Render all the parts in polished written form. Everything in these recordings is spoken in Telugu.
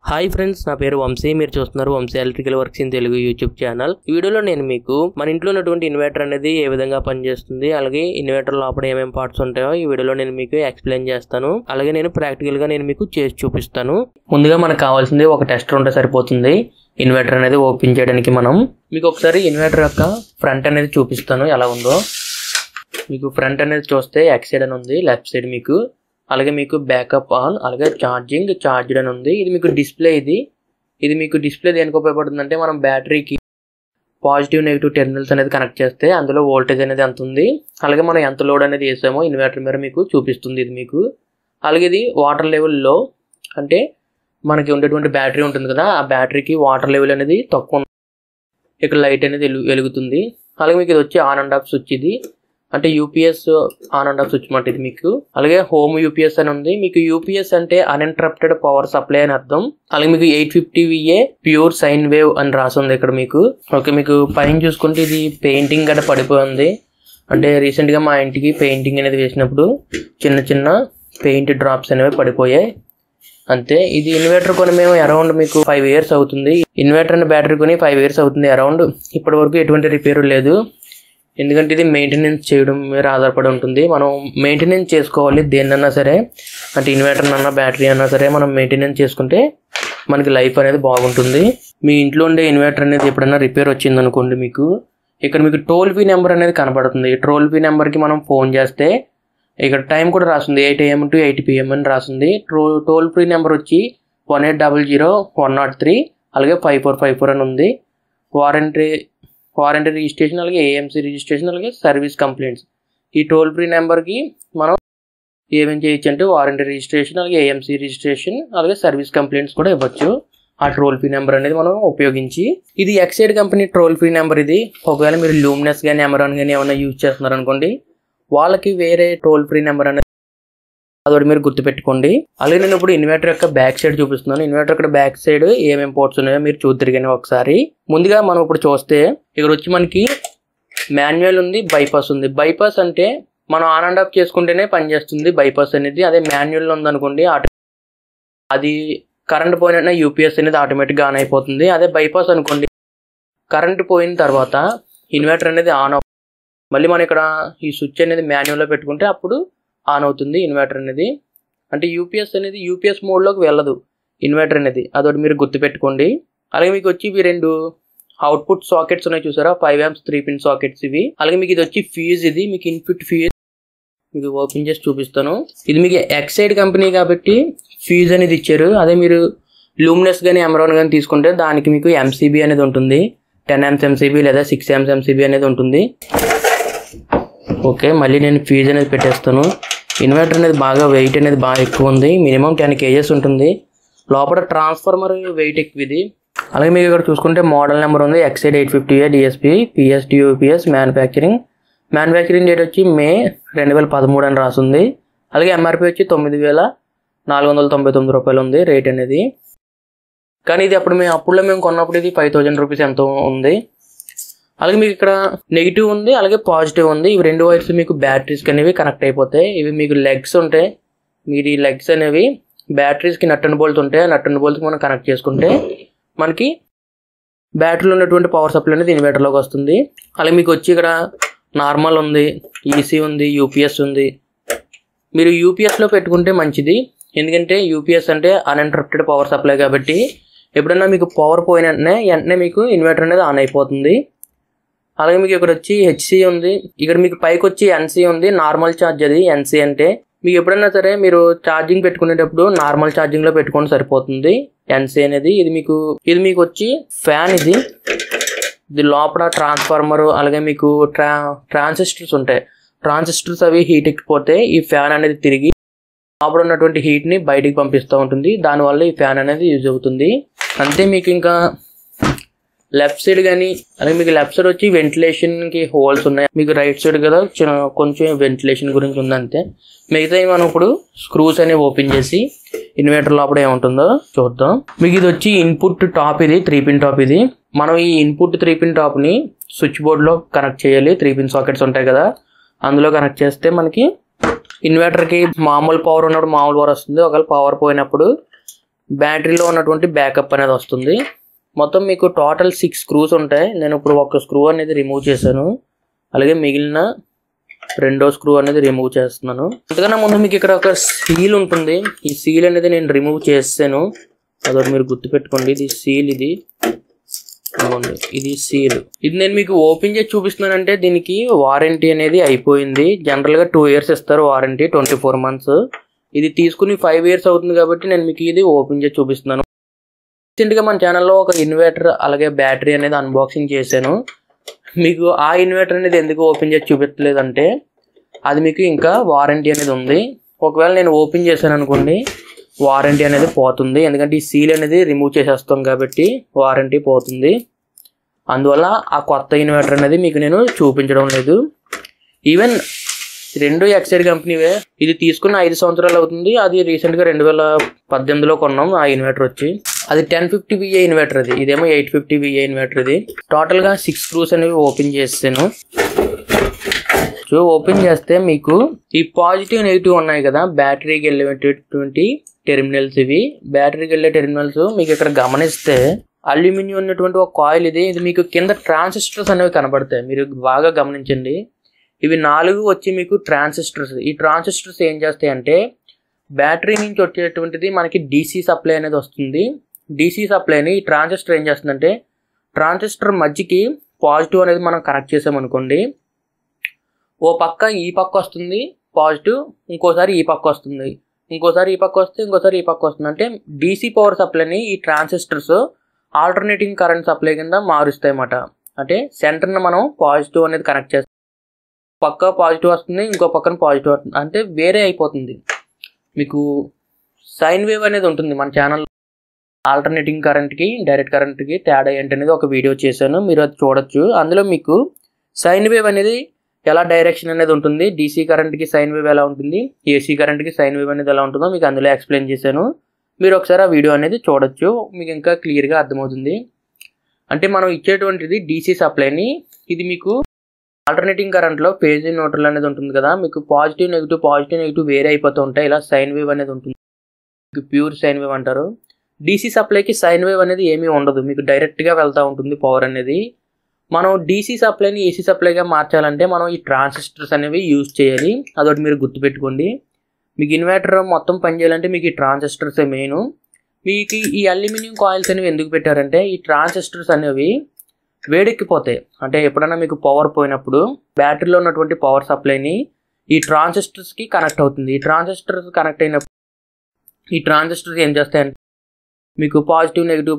హాయ్ ఫ్రెండ్స్, నా పేరు వంశీ. మీరు చూస్తున్నారు Vamshi electrical works in Telugu YouTube channel. ఈ వీడియోలో నేను మీకు మన ఇంట్లో ఉన్నటువంటి ఇన్వర్టర్ అనేది ఏ విధంగా పనిచేస్తుంది, అలాగే ఇన్వర్టర్ లోపల ఏమేమి పార్ట్స్ ఉంటాయో ఈ వీడియోలో నేను మీకు ఎక్స్ప్లెయిన్ చేస్తాను. అలాగే నేను ప్రాక్టికల్ గా నేను మీకు చేసి చూపిస్తాను. ముందుగా మనకు కావాల్సింది ఒక టెస్టర్ ఉంటే సరిపోతుంది. ఇన్వర్టర్ అనేది ఓపెన్ చేయడానికి మనం మీకు ఒకసారి ఇన్వర్టర్ యొక్క ఫ్రంట్ అనేది చూపిస్తాను ఎలా ఉందో. మీకు ఫ్రంట్ అనేది చూస్తే ఎక్స్ సైడ్ అని ఉంది, లెఫ్ట్ సైడ్ మీకు, అలాగే మీకు బ్యాకప్ ఆన్, అలాగే ఛార్జ్డ్ అని ఉంది. ఇది మీకు డిస్ప్లే. ఇది మీకు డిస్ప్లే దేనికి ఉపయోగపడుతుంది అంటే మనం బ్యాటరీకి పాజిటివ్ నెగిటివ్ టెర్మినల్స్ అనేది కనెక్ట్ చేస్తే అందులో వోల్టేజ్ అనేది ఎంత ఉంది, అలాగే మనం ఎంత లోడ్ అనేది వేసామో ఇన్వర్టర్ మీద మీకు చూపిస్తుంది ఇది మీకు. అలాగే ఇది వాటర్ లెవెల్లో, అంటే మనకి ఉండేటువంటి బ్యాటరీ ఉంటుంది కదా, ఆ బ్యాటరీకి వాటర్ లెవెల్ అనేది తక్కువ ఉంది, ఇక్కడ లైట్ అనేది వెలుగుతుంది. అలాగే మీకు ఇది వచ్చి ఆన్ అండ్ ఆఫ్ స్విచ్. ఇది అంటే UPS on and off switch మాట ఇది మీకు. అలాగే హోమ్ యూపీఎస్ అని ఉంది. మీకు యూపీఎస్ అంటే అన్ఇంటరప్టెడ్ పవర్ సప్లై అని అర్థం. అలాగే మీకు 850 VA ప్యూర్ సైన్ వేవ్ అని రాసింది ఇక్కడ మీకు. ఓకే, మీకు పైన చూసుకుంటే ఇది పెయింటింగ్ గట్రా పడిపోయింది. అంటే రీసెంట్ గా మా ఇంటికి పెయింటింగ్ అనేది వేసినప్పుడు చిన్న చిన్న పెయింట్ డ్రాప్స్ అనేవి పడిపోయాయి అంతే. ఇది ఇన్వర్టర్ కొని మేము అరౌండ్ మీకు 5 years అవుతుంది. ఇన్వర్టర్ అండ్ బ్యాటరీ కొని 5 years అవుతుంది అరౌండ్. ఇప్పటి వరకు ఎటువంటి రిపేర్ లేదు. ఎందుకంటే ఇది మెయింటెనెన్స్ చేయడం మీద ఆధారపడి ఉంటుంది. మనం మెయింటెనెన్స్ చేసుకోవాలి దేన్నన్నా సరే, అంటే ఇన్వర్టర్ అన్నా బ్యాటరీ అన్నా సరే మనం మెయింటెనెన్స్ చేసుకుంటే మనకి లైఫ్ అనేది బాగుంటుంది. మీ ఇంట్లో ఉండే ఇన్వర్టర్ అనేది ఎప్పుడైనా రిపేర్ వచ్చింది అనుకోండి, మీకు ఇక్కడ మీకు టోల్ ఫ్రీ నెంబర్ అనేది కనబడుతుంది. ఈ టోల్ ఫ్రీ నెంబర్కి మనం ఫోన్ చేస్తే ఇక్కడ టైం కూడా రాస్తుంది, 8 AM to 8 PM అని రాస్తుంది. టోల్ ఫ్రీ నెంబర్ వచ్చి 1800-103, అలాగే 5454 అని ఉంది. వారంటీ రిజిస్ట్రేషన్, అలాగే AMC రిజిస్ట్రేషన్, అలాగే సర్వీస్ కంప్లైంట్స్. ఈ టోల్ ఫ్రీ నెంబర్కి మనం ఏమేమి చేయొచ్చు అంటే వారంటీ రిజిస్ట్రేషన్, అలాగే AMC రిజిస్ట్రేషన్, అలాగే సర్వీస్ కంప్లైంట్స్ కూడా ఇవ్వచ్చు ఆ టోల్ ఫ్రీ నెంబర్ అనేది మనం ఉపయోగించి. ఇది Exide company toll free number. ఇది ఒకవేళ మీరు లూమినస్ కానీ అమెరాన్ కానీ ఏమైనా యూజ్ చేస్తున్నారు అనుకోండి, వాళ్ళకి వేరే టోల్ ఫ్రీ నెంబర్ అనేది అదొకటి మీరు గుర్తుపెట్టుకోండి. అలాగే నేను ఇప్పుడు ఇన్వర్టర్ యొక్క బ్యాక్ సైడ్ చూపిస్తున్నాను. ఇన్వర్టర్ యొక్క బ్యాక్ సైడ్ ఏమేమి పోర్ట్స్ ఉన్నాయో మీరు చూద్దరిగానే ఒకసారి. ముందుగా మనం ఇప్పుడు చూస్తే ఇక్కడ వచ్చి మనకి మాన్యువల్ ఉంది, బైపాస్ ఉంది. బైపాస్ అంటే మనం ఆన్ అండ్ ఆఫ్ చేసుకుంటేనే పనిచేస్తుంది బైపాస్ అనేది. అదే మాన్యువల్ ఉందనుకోండి, అది కరెంట్ పోయిన యూపీఎస్ అనేది ఆటోమేటిక్గా ఆన్ అయిపోతుంది. అదే బైపాస్ అనుకోండి, కరెంట్ పోయిన తర్వాత ఇన్వర్టర్ అనేది ఆన్ అవుతుంది. మళ్ళీ మనం ఇక్కడ ఈ స్విచ్ అనేది మాన్యువల్లో పెట్టుకుంటే అప్పుడు ఆన్ అవుతుంది ఇన్వర్టర్ అనేది. అంటే యూపీఎస్ అనేది యూపీఎస్ మోడ్లోకి వెళ్ళదు ఇన్వర్టర్ అనేది, అదొకటి మీరు గుర్తుపెట్టుకోండి. అలాగే మీకు వచ్చి ఇవి 2 అవుట్పుట్ సాకెట్స్ ఉన్నాయి చూసారా, 5 amps 3-pin సాకెట్స్ ఇవి. అలాగే మీకు ఇది వచ్చి ఫ్యూజ్. ఇది మీకు ఇన్పుట్ ఫ్యూజ్ మీకు ఓపెన్ చేసి చూపిస్తాను. ఇది మీకు ఎక్సైడ్ కంపెనీ కాబట్టి ఫ్యూజ్ అనేది ఇచ్చారు. అదే మీరు లూమినస్ కానీ అమెరాన్ కానీ తీసుకుంటే దానికి మీకు MCB అనేది ఉంటుంది. 10 amps MCB లేదా 6 amps MCB అనేది ఉంటుంది. ఓకే, మళ్ళీ నేను ఫ్యూజ్ అనేది పెట్టేస్తాను. ఇన్వర్టర్ అనేది బాగా వెయిట్ అనేది బాగా ఎక్కువ ఉంది, మినిమం 10 kgs ఉంటుంది. లోపల ట్రాన్స్ఫార్మర్ వెయిట్ ఎక్కువ ఇది. అలాగే మీకు ఇక్కడ చూసుకుంటే మోడల్ నెంబర్ ఉంది, Exide 850A DSP PSTUPS manufacturing date వచ్చి May 2013 అని రాస్తుంది. అలాగే MRP వచ్చి 9,499 రూపాయలు ఉంది రేట్ అనేది. కానీ ఇది అప్పుడులో మేము కొన్నప్పుడు ఇది 5,000 రూపీస్ ఎంతో ఉంది. అలాగే మీకు ఇక్కడ నెగిటివ్ ఉంది, అలాగే పాజిటివ్ ఉంది. ఇవి 2 వైర్స్ మీకు బ్యాటరీస్కి అనేవి కనెక్ట్ అయిపోతాయి. ఇవి మీకు లెగ్స్ ఉంటాయి. మీరు ఈ లెగ్స్ అనేవి బ్యాటరీస్కి నట్ అండ్ బోల్ట్ ఉంటాయి. నట్ అండ్ బోల్ట్కి మనం కనెక్ట్ చేసుకుంటే మనకి బ్యాటరీలో ఉన్నటువంటి పవర్ సప్లై అనేది ఇన్వర్టర్లోకి వస్తుంది. అలాగే మీకు వచ్చి ఇక్కడ నార్మల్ ఉంది, EC ఉంది, యూపీఎస్ ఉంది. మీరు యూపీఎస్లో పెట్టుకుంటే మంచిది, ఎందుకంటే యూపీఎస్ అంటే అన్ఇంటరప్టెడ్ పవర్ సప్లై కాబట్టి ఎప్పుడైనా మీకు పవర్ పోయిన వెంటనే మీకు ఇన్వర్టర్ అనేది ఆన్ అయిపోతుంది. అలాగే మీకు ఇక్కడ వచ్చి HC ఉంది. ఇక్కడ మీకు పైకి వచ్చి NC ఉంది, నార్మల్ ఛార్జ్. అది NC అంటే మీకు ఎప్పుడైనా సరే మీరు ఛార్జింగ్ పెట్టుకునేటప్పుడు నార్మల్ ఛార్జింగ్లో పెట్టుకుంటే సరిపోతుంది NC అనేది. ఇది మీకు వచ్చి ఫ్యాన్. ఇది లోపల ట్రాన్స్ఫార్మర్, అలాగే మీకు ట్రాన్సిస్టర్స్ ఉంటాయి. ట్రాన్సిస్టర్స్ అవి హీట్ ఎక్కిపోతే ఈ ఫ్యాన్ అనేది తిరిగి లోపల ఉన్నటువంటి హీట్ని బయటికి పంపిస్తూ ఉంటుంది. దానివల్ల ఈ ఫ్యాన్ అనేది యూజ్ అవుతుంది అంతే. మీకు ఇంకా లెఫ్ట్ సైడ్ కానీ, అలాగే మీకు లెఫ్ట్ సైడ్ వచ్చి వెంటిలేషన్కి హోల్స్ ఉన్నాయి. మీకు రైట్ సైడ్ కదా కొంచెం వెంటిలేషన్ గురించి ఉందంతే. మిగతా మనం ఇప్పుడు స్క్రూస్ అనేవి ఓపెన్ చేసి ఇన్వర్టర్ లోపల ఏముంటుందో చూద్దాం. మీకు ఇది వచ్చి ఇన్పుట్ టాప్. ఇది 3-pin టాప్. ఇది మనం ఈ ఇన్పుట్ 3-pin టాప్ని స్విచ్ బోర్డ్లో కనెక్ట్ చేయాలి. 3-pin సాకెట్స్ ఉంటాయి కదా, అందులో కనెక్ట్ చేస్తే మనకి ఇన్వర్టర్కి మామూలు పవర్ ఉన్నప్పుడు మామూలు పవర్ వస్తుంది. ఒకవేళ పవర్ పోయినప్పుడు బ్యాటరీలో ఉన్నటువంటి బ్యాకప్ అనేది వస్తుంది. మొత్తం మీకు టోటల్ 6 స్క్రూస్ ఉంటాయి. నేను ఇప్పుడు ఒక స్క్రూ అనేది రిమూవ్ చేశాను, అలాగే మిగిలిన రెండో స్క్రూ అనేది రిమూవ్ చేస్తున్నాను. అంతకన్నా ముందు మీకు ఇక్కడ ఒక సీల్ ఉంటుంది. ఈ సీల్ అనేది నేను రిమూవ్ చేసాను, అదొకటి మీరు గుర్తుపెట్టుకోండి. ఇది సీల్, ఇది సీల్. ఇది నేను మీకు ఓపెన్ చేసి చూపిస్తున్నానంటే దీనికి వారంటీ అనేది అయిపోయింది. జనరల్గా 2 years ఇస్తారు వారంటీ, 24 months. ఇది తీసుకుని 5 years అవుతుంది కాబట్టి నేను మీకు ఇది ఓపెన్ చేసి చూపిస్తున్నాను. రీసెంట్గా మన ఛానల్లో ఒక ఇన్వర్టర్ అలాగే బ్యాటరీ అనేది అన్బాక్సింగ్ చేశాను. మీకు ఆ ఇన్వర్టర్ అనేది ఎందుకు ఓపెన్ చేసి చూపించలేదంటే అది మీకు ఇంకా వారంటీ అనేది ఉంది. ఒకవేళ నేను ఓపెన్ చేశాను అనుకోండి, వారంటీ అనేది పోతుంది. ఎందుకంటే ఈ సీల్ అనేది రిమూవ్ చేసేస్తాం కాబట్టి వారంటీ పోతుంది. అందువల్ల ఆ కొత్త ఇన్వర్టర్ అనేది మీకు నేను చూపించడం లేదు. ఈవెన్ రెండు ఎక్సైడ్ కంపెనీవే. ఇది తీసుకున్న 5 సంవత్సరాలు అవుతుంది. అది రీసెంట్గా 2018లో కొన్నాం ఆ ఇన్వర్టర్ వచ్చి. అది 1050 VA ఇన్వర్టర్, ఇదేమో 850 VA ఇన్వర్టర్. ఇది టోటల్గా 6 స్క్రూస్ అనేవి ఓపెన్ చేసాను. సో ఓపెన్ చేస్తే మీకు ఈ పాజిటివ్ నెగిటివ్ ఉన్నాయి కదా, బ్యాటరీకి వెళ్ళేటువంటి టెర్మినల్స్. ఇవి బ్యాటరీకి వెళ్ళే టెర్మినల్స్. మీకు ఇక్కడ గమనిస్తే అల్యూమినియం ఉన్నటువంటి ఒక కాయిల్ ఇది మీకు కింద ట్రాన్సిస్టర్స్ అనేవి కనబడతాయి. మీరు బాగా గమనించండి. ఇవి 4 వచ్చి మీకు ట్రాన్సిస్టర్స్. ఈ ట్రాన్సిస్టర్స్ ఏం చేస్తాయంటే బ్యాటరీ నుంచి వచ్చేటువంటిది మనకి DC సప్లై అనేది వస్తుంది. DC సప్లైని ఈ ట్రాన్సిస్టర్ ఏం చేస్తుందంటే ట్రాన్సిస్టర్ మధ్యకి పాజిటివ్ అనేది మనం కనెక్ట్ చేసామనుకోండి, ఓ పక్క ఈ పక్క వస్తుంది పాజిటివ్, ఇంకోసారి ఈ పక్క వస్తుంది, ఇంకోసారి ఈ పక్క వస్తే ఇంకోసారి ఈ పక్క వస్తుంది. అంటే DC పవర్ సప్లైని ఈ ట్రాన్సిస్టర్స్ ఆల్టర్నేటింగ్ కరెంట్ సప్లై కింద మారుస్తాయి అన్నమాట. అంటే సెంటర్ని మనం పాజిటివ్ అనేది కనెక్ట్ చేస్తాం, పక్క పాజిటివ్ వస్తుంది, ఇంకో పక్కన పాజిటివ్ వస్తుంది, అంటే వేరే అయిపోతుంది. మీకు సైన్ వేవ్ అనేది ఉంటుంది మన ఛానల్. ఆల్టర్నేటింగ్ కరెంట్కి డైరెక్ట్ కరెంట్కి తేడా ఏంటనేది ఒక వీడియో చేశాను, మీరు అది చూడొచ్చు. అందులో మీకు సైన్ వేవ్ అనేది ఎలా డైరెక్షన్ అనేది ఉంటుంది, DC కరెంట్కి సైన్ వేవ్ ఎలా ఉంటుంది, AC కరెంట్కి సైన్ వేవ్ అనేది ఎలా ఉంటుందో మీకు అందులో ఎక్స్ప్లెయిన్ చేశాను. మీరు ఒకసారి ఆ వీడియో అనేది చూడొచ్చు, మీకు ఇంకా క్లియర్గా అర్థమవుతుంది. అంటే మనం ఇచ్చేటువంటిది DC సప్లైని, ఇది మీకు ఆల్టర్నేటింగ్ కరెంట్లో ఫేజ్ న్యూట్రల్ అనేది ఉంటుంది కదా, మీకు పాజిటివ్ నెగిటివ్ వేరే అయిపోతూ ఉంటాయి. ఇలా సైన్ వేవ్ అనేది ఉంటుంది, మీకు ప్యూర్ సైన్ వేవ్ అంటారు. DC సప్లైకి సైన్ వేవ్ అనేది ఏమీ ఉండదు, మీకు డైరెక్ట్గా వెళ్తూ ఉంటుంది పవర్ అనేది. మనం DC సప్లైని AC సప్లైగా మార్చాలంటే మనం ఈ ట్రాన్సిస్టర్స్ అనేవి యూజ్ చేయాలి. అదొకటి మీరు గుర్తుపెట్టుకోండి. మీకు ఇన్వర్టర్ మొత్తం పనిచేయాలంటే మీకు ఈ ట్రాన్సిస్టర్స్ మెయిన్. మీకు ఈ అల్యూమినియం కాయిల్స్ అనేవి ఎందుకు పెట్టారంటే ఈ ట్రాన్సిస్టర్స్ అనేవి వేడెక్కిపోతాయి. అంటే ఎప్పుడైనా మీకు పవర్ పోయినప్పుడు బ్యాటరీలో ఉన్నటువంటి పవర్ సప్లైని ఈ ట్రాన్సిస్టర్స్కి కనెక్ట్ అవుతుంది. ఈ ట్రాన్సిస్టర్స్ కనెక్ట్ అయినప్పుడు ఈ ట్రాన్సిస్టర్స్ ఏం చేస్తాయంటే మీకు పాజిటివ్ నెగిటివ్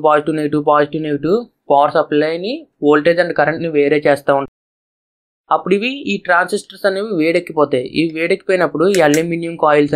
పవర్ సప్లైని వోల్టేజ్ అండ్ కరెంట్ని వేరే చేస్తూ ఉంటాయి. అప్పుడు ఇవి ఈ ట్రాన్సిస్టర్స్ అనేవి వేడెక్కిపోతాయి. ఇవి వేడెక్కిపోయినప్పుడు ఈ అల్యూమినియం కాయిల్స్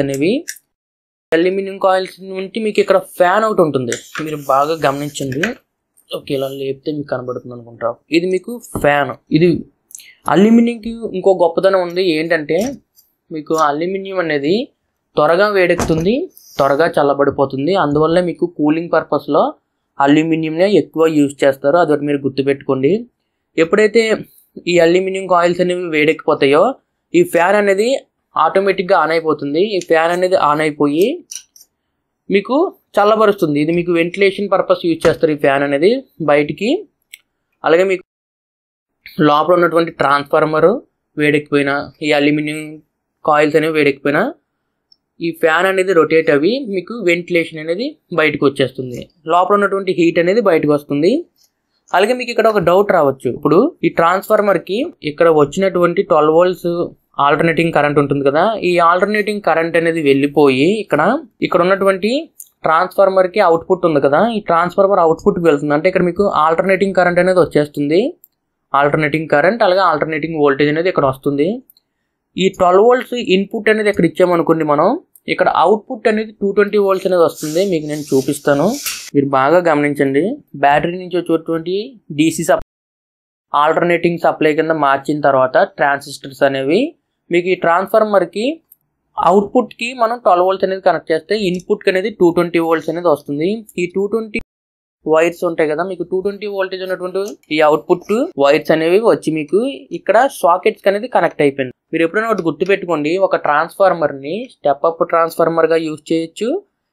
నుంచి మీకు ఇక్కడ ఫ్యాన్ అవుట్ ఉంటుంది, మీరు బాగా గమనించండి. ఓకే, ఇలా లేపితే మీకు కనబడుతుంది అనుకుంటా. ఇది మీకు ఫ్యాన్. ఇది అల్యూమినియంకి ఇంకో గొప్పదనం ఉంది ఏంటంటే మీకు అల్యూమినియం అనేది త్వరగా వేడెక్కుతుంది, త్వరగా చల్లబడిపోతుంది. అందువల్ల మీకు కూలింగ్ పర్పస్లో అల్యూమినియంనే ఎక్కువ యూజ్ చేస్తారు, అదొకటి మీరు గుర్తుపెట్టుకోండి. ఎప్పుడైతే ఈ అల్యూమినియం కాయిల్స్ అనేవి వేడెక్కిపోతాయో ఈ ఫ్యాన్ అనేది ఆటోమేటిక్గా ఆన్ అయిపోతుంది. ఈ ఫ్యాన్ అనేది ఆన్ అయిపోయి మీకు చల్లబరుస్తుంది. ఇది మీకు వెంటిలేషన్ పర్పస్ యూజ్ చేస్తారు ఈ ఫ్యాన్ అనేది బయటికి. అలాగే మీకు లోపల ఉన్నటువంటి ట్రాన్స్ఫార్మర్ వేడెక్కిపోయినా, ఈ అల్యూమినియం కాయిల్స్ అనేవి వేడెక్కిపోయినా ఈ ఫ్యాన్ అనేది రొటేట్ అవి మీకు వెంటిలేషన్ అనేది బయటకు వచ్చేస్తుంది, లోపల ఉన్నటువంటి హీట్ అనేది బయటకు వస్తుంది. అలాగే మీకు ఇక్కడ ఒక డౌట్ రావచ్చు, ఇప్పుడు ఈ ట్రాన్స్ఫార్మర్కి ఇక్కడ వచ్చినటువంటి 12 volts ఆల్టర్నేటింగ్ కరెంట్ ఉంటుంది కదా, ఈ ఆల్టర్నేటింగ్ కరెంట్ అనేది వెళ్ళిపోయి ఇక్కడ ఉన్నటువంటి ట్రాన్స్ఫార్మర్కి అవుట్పుట్ ఉంది కదా, ఈ ట్రాన్స్ఫార్మర్ అవుట్పుట్కి వెళ్తుంది. అంటే ఇక్కడ మీకు ఆల్టర్నేటింగ్ కరెంట్ అనేది వచ్చేస్తుంది, ఆల్టర్నేటింగ్ కరెంట్ అలాగే ఆల్టర్నేటింగ్ వోల్టేజ్ అనేది ఇక్కడ వస్తుంది. ఈ 12 volts ఇన్పుట్ అనేది ఇక్కడ ఇచ్చామనుకోండి, మనం ఇక్కడ అవుట్పుట్ అనేది 220 volts అనేది వస్తుంది. మీకు నేను చూపిస్తాను, మీరు బాగా గమనించండి. బ్యాటరీ నుంచి వచ్చేటువంటి DC ఆల్టర్నేటింగ్ సప్లై కింద మార్చిన తర్వాత ట్రాన్సిస్టర్స్ అనేవి మీకు ఈ ట్రాన్స్ఫార్మర్కి అవుట్పుట్కి మనం 12 volts అనేది కనెక్ట్ చేస్తే ఇన్పుట్కి అనేది 220 volts అనేది వస్తుంది. ఈ 220 వైర్స్ ఉంటాయి కదా, మీకు 220 voltage ఉన్నటువంటి ఈ అవుట్పుట్ వైర్స్ అనేవి వచ్చి మీకు ఇక్కడ సాకెట్స్ అనేది కనెక్ట్ అయిపోయింది. మీరు ఎప్పుడైనా ఒకటి గుర్తుపెట్టుకోండి, ఒక ట్రాన్స్ఫార్మర్ని స్టెప్ అప్ ట్రాన్స్ఫార్మర్గా యూజ్ చేయొచ్చు,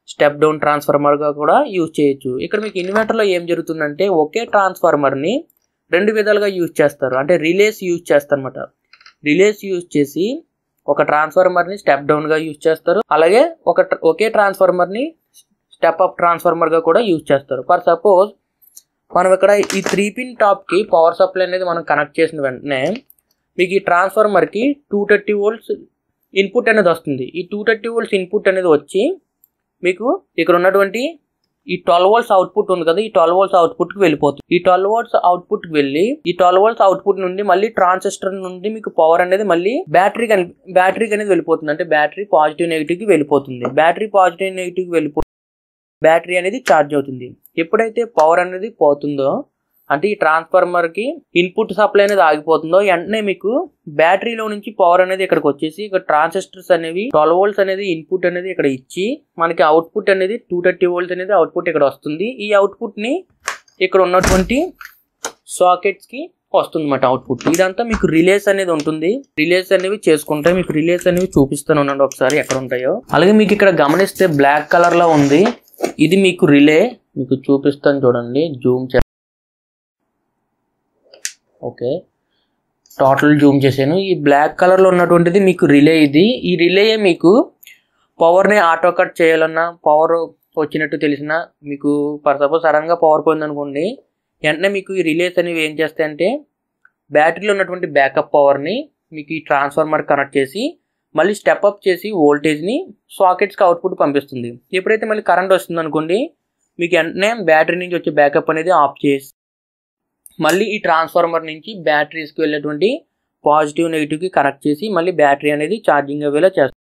స్టెప్ డౌన్ ట్రాన్స్ఫార్మర్గా కూడా యూజ్ చేయొచ్చు. ఇక్కడ మీకు ఇన్వర్టర్లో ఏం జరుగుతుందంటే ఒకే ట్రాన్స్ఫార్మర్ని 2 విధాలుగా యూజ్ చేస్తారు. అంటే రిలేస్ యూజ్ చేస్తారు అనమాట. రిలేస్ యూజ్ చేసి ఒక ట్రాన్స్ఫార్మర్ని స్టెప్ డౌన్గా యూజ్ చేస్తారు. అలాగే ఒకే ట్రాన్స్ఫార్మర్ని స్టెప్ అప్ ట్రాన్స్ఫార్మర్గా కూడా యూజ్ చేస్తారు. ఫర్ సపోజ్ మనం ఇక్కడ ఈ 3 పిన్ టాప్కి పవర్ సప్లై అనేది మనం కనెక్ట్ చేసిన వెంటనే మీకు ఈ ట్రాన్స్ఫార్మర్కి 230 volts ఇన్పుట్ అనేది వస్తుంది. ఈ 230 volts ఇన్పుట్ అనేది వచ్చి మీకు ఇక్కడ ఉన్నటువంటి ఈ 12 volts అవుట్పుట్ ఉంది కదా, ఈ 12 volts అవుట్పుట్కి వెళ్ళిపోతుంది. ఈ 12 volts అవుట్పుట్కి వెళ్ళి ఈ 12 volts అవుట్పుట్ నుండి మళ్ళీ ట్రాన్సిస్టర్ నుండి మీకు పవర్ అనేది మళ్ళీ బ్యాటరీకి అనేది వెళ్ళిపోతుంది. అంటే బ్యాటరీ పాజిటివ్ నెగిటివ్కి వెళ్ళిపోతుంది. బ్యాటరీ పాజిటివ్ నెగిటివ్కి వెళ్ళిపోతుంది. బ్యాటరీ అనేది ఛార్జ్ అవుతుంది. ఎప్పుడైతే పవర్ అనేది పోతుందో అంటే ఈ ట్రాన్స్ఫార్మర్కి ఇన్పుట్ సప్లై అనేది ఆగిపోతుందో వెంటనే మీకు బ్యాటరీలో నుంచి పవర్ అనేది ఇక్కడికి వచ్చేసి ఇక్కడ ట్రాన్సిస్టర్స్ అనేవి 12 volts అనేది ఇన్పుట్ అనేది ఇక్కడ ఇచ్చి మనకి అవుట్పుట్ అనేది 230 volts అనేది అవుట్పుట్ ఇక్కడ వస్తుంది. ఈ అవుట్పుట్ని ఇక్కడ ఉన్నటువంటి సాకెట్స్కి వస్తుంది అన్నమాట అవుట్పుట్. ఇదంతా మీకు రిలేస్ అనేది ఉంటుంది. రిలేస్ అనేవి చేసుకుంటే మీకు రిలేస్ అనేవి చూపిస్తాను ఉండండి ఒకసారి ఎక్కడ ఉంటాయో. అలాగే మీకు ఇక్కడ గమనిస్తే బ్లాక్ కలర్లో ఉంది. ఇది మీకు రిలే మీకు చూపిస్తాను చూడండి. జూమ్ ఓకే, టోటల్ జూమ్ చేశాను. ఈ బ్లాక్ కలర్లో ఉన్నటువంటిది మీకు రిలే. ఈ రిలే మీకు పవర్ని ఆటో కట్ చేయాలన్నా పవర్ వచ్చినట్టు తెలిసినా మీకు ఫర్ సపోజ్ సడన్గా పవర్ పోయిందనుకోండి వెంటనే మీకు ఈ రిలేస్ అనేవి ఏం చేస్తాయంటే బ్యాటరీలో ఉన్నటువంటి బ్యాకప్ పవర్ని మీకు ఈ ట్రాన్స్ఫార్మర్ కనెక్ట్ చేసి మళ్ళీ స్టెప్ అప్ చేసి వోల్టేజ్ని సాకెట్స్కి అవుట్పుట్ పంపిస్తుంది. ఎప్పుడైతే మళ్ళీ కరెంట్ వస్తుంది అనుకోండి మీకు వెంటనే బ్యాటరీ నుంచి వచ్చే బ్యాకప్ అనేది ఆఫ్ చేసి మళ్ళీ ఈ ట్రాన్స్ఫార్మర్ నుంచి బ్యాటరీస్కి వెళ్ళేటువంటి పాజిటివ్ నెగిటివ్కి కనెక్ట్ చేసి మళ్ళీ బ్యాటరీ అనేది ఛార్జింగ్ అయ్యేలా చేస్తుంది.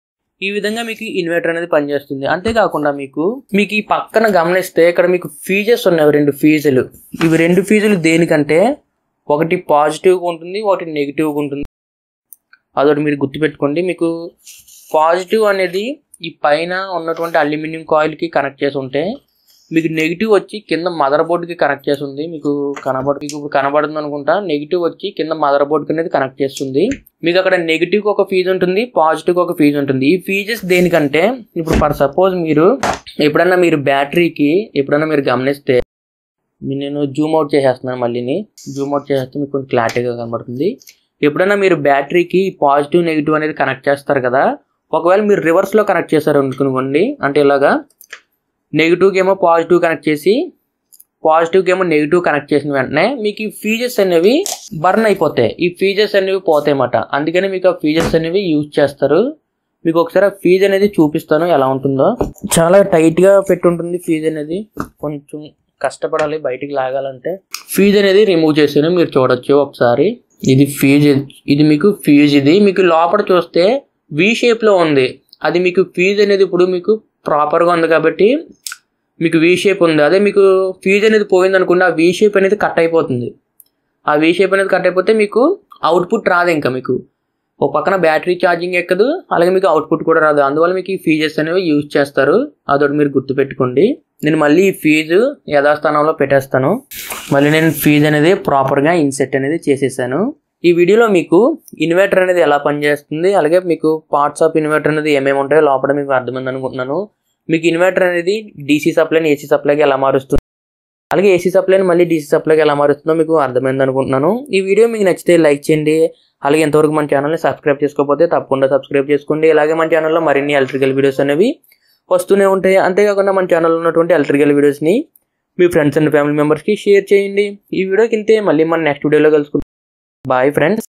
ఈ విధంగా మీకు ఇన్వర్టర్ అనేది పనిచేస్తుంది. అంతేకాకుండా మీకు ఈ పక్కన గమనిస్తే ఇక్కడ మీకు ఫీజెస్ ఉన్నాయి, 2 ఫీజులు. ఇవి 2 ఫీజులు దేనికంటే ఒకటి పాజిటివ్గా ఉంటుంది, ఒకటి నెగిటివ్గా ఉంటుంది. అదొకటి మీరు గుర్తుపెట్టుకోండి. మీకు పాజిటివ్ అనేది ఈ పైన ఉన్నటువంటి అల్యూమినియం కాయిల్కి కనెక్ట్ చేసి ఉంటే మీకు నెగిటివ్ వచ్చి కింద మదర్ బోర్డ్కి కనెక్ట్ చేస్తుంది. మీకు ఇప్పుడు కనబడుతుంది అనుకుంటా. నెగిటివ్ వచ్చి కింద మదర్ బోర్డ్కి అనేది కనెక్ట్ చేస్తుంది. మీకు అక్కడ నెగిటివ్కి ఒక ఫీజ్ ఉంటుంది, పాజిటివ్కి ఒక ఫీజ్ ఉంటుంది. ఈ ఫీజెస్ దేనికంటే ఇప్పుడు ఫర్ సపోజ్ మీరు ఎప్పుడన్నా బ్యాటరీకి ఎప్పుడన్నా మీరు గమనిస్తే నేను జూమ్ అవుట్ చేసేస్తున్నాను. మళ్ళీని జూమ్ అవుట్ చేసేస్తే మీకు కొంచెం క్లారిటీగా కనబడుతుంది. ఎప్పుడన్నా మీరు బ్యాటరీకి పాజిటివ్ నెగిటివ్ అనేది కనెక్ట్ చేస్తారు కదా, ఒకవేళ మీరు రివర్స్లో కనెక్ట్ చేస్తారు అనుకోండి, అంటే ఇలాగా నెగిటివ్కి ఏమో పాజిటివ్ కనెక్ట్ చేసి పాజిటివ్కి ఏమో నెగిటివ్ కనెక్ట్ చేసిన వెంటనే మీకు ఈ ఫీజెస్ అనేవి బర్న్ అయిపోతాయి. ఈ ఫీజెస్ అనేవి పోతాయి అన్నమాట. అందుకని మీకు ఆ ఫీజెస్ అనేవి యూజ్ చేస్తారు. మీకు ఒకసారి ఆ ఫీజ్ అనేది చూపిస్తాను ఎలా ఉంటుందో. చాలా టైట్గా పెట్టి ఉంటుంది ఫీజ్ అనేది. కొంచెం కష్టపడాలి బయటికి లాగాలంటే. ఫీజ్ అనేది రిమూవ్ చేసాను, మీరు చూడొచ్చు ఒకసారి. ఇది ఫీజ్, ఇది మీకు ఫీజ్. ఇది మీకు లోపల చూస్తే వి షేప్లో ఉంది. అది మీకు ఫీజ్ అనేది ఇప్పుడు మీకు ప్రాపర్గా ఉంది కాబట్టి మీకు వి షేప్ ఉంది. అదే మీకు ఫీజ్ అనేది పోయింది అనుకోండి, ఆ వి షేప్ అనేది కట్ అయిపోతుంది. ఆ వి షేప్ అనేది కట్ అయిపోతే మీకు అవుట్పుట్ రాదు. ఇంకా మీకు ఒక పక్కన బ్యాటరీ ఛార్జింగ్ ఎక్కదు, అలాగే మీకు అవుట్పుట్ కూడా రాదు. అందువల్ల మీకు ఈ ఫీజెస్ అనేవి యూజ్ చేస్తారు. అదొకటి మీరు గుర్తుపెట్టుకోండి. నేను మళ్ళీ ఈ ఫీజు యథాస్థానంలో పెట్టేస్తాను. మళ్ళీ నేను ఫీజ్ అనేది ప్రాపర్గా ఇన్సెట్ అనేది చేసేసాను. ఈ వీడియోలో మీకు ఇన్వర్టర్ అనేది ఎలా పనిచేస్తుంది, అలాగే మీకు పార్ట్స్ ఆఫ్ ఇన్వర్టర్ అనేది ఏమేమి ఉంటాయో లోపల మీకు అర్థమైంది అనుకుంటున్నాను. మీకు ఇన్వర్టర్ అనేది డీసీ సప్లైని ఏసీ సప్లైకి ఎలా మారుస్తుంది, అలాగే ఏసీ సప్లైని మళ్ళీ డీసీ సప్లైకి ఎలా మారుస్తుందో మీకు అర్థమైంది అనుకుంటున్నాను. ఈ వీడియో మీకు నచ్చితే లైక్ చేయండి. అలాగే ఎంతవరకు మన ఛానల్ని సబ్స్క్రైబ్ చేసుకోకపోతే తప్పకుండా సబ్స్క్రైబ్ చేసుకోండి. అలాగే మన ఛానల్లో మరిన్ని ఎలక్ట్రికల్ వీడియోస్ అనేవి వస్తూనే ఉంటాయి. అంతేకాకుండా మన ఛానల్లో ఉన్నటువంటి ఎలక్ట్రికల్ వీడియోస్ని మీ ఫ్రెండ్స్ అండ్ ఫ్యామిలీ మెంబర్స్కి షేర్ చేయండి. ఈ వీడియోకి ఇంతే. మళ్ళీ మన నెక్స్ట్ వీడియోలో కలుసుకుంటాం. Bye friends.